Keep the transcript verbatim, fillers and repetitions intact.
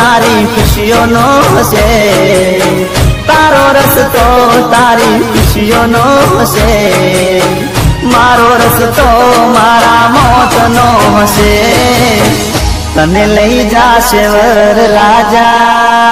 तारी खुशियों नो हसे तारो रस्तो तारी खुशियों नो हसे मारो रस्तो मारा मौत नो हसे तने लई जाशे वर राजा।